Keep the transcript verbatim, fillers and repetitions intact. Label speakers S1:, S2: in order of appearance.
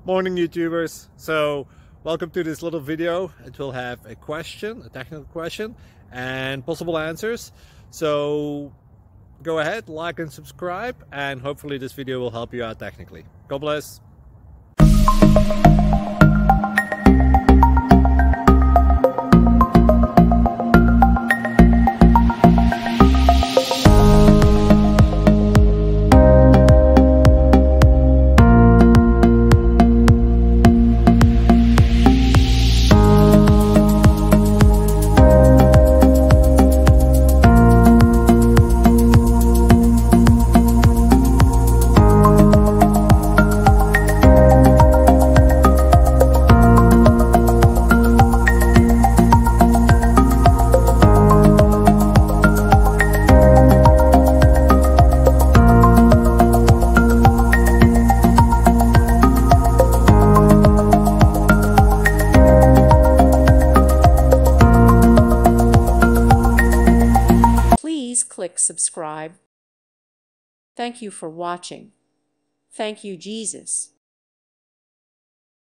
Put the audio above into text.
S1: Morning YouTubers. So welcome to this little video. It will have a question, a technical question, and possible answers. So go ahead, like and subscribe, and hopefully this video will help you out technically. God bless.
S2: Please click subscribe. Thank you for watching. Thank you, Jesus.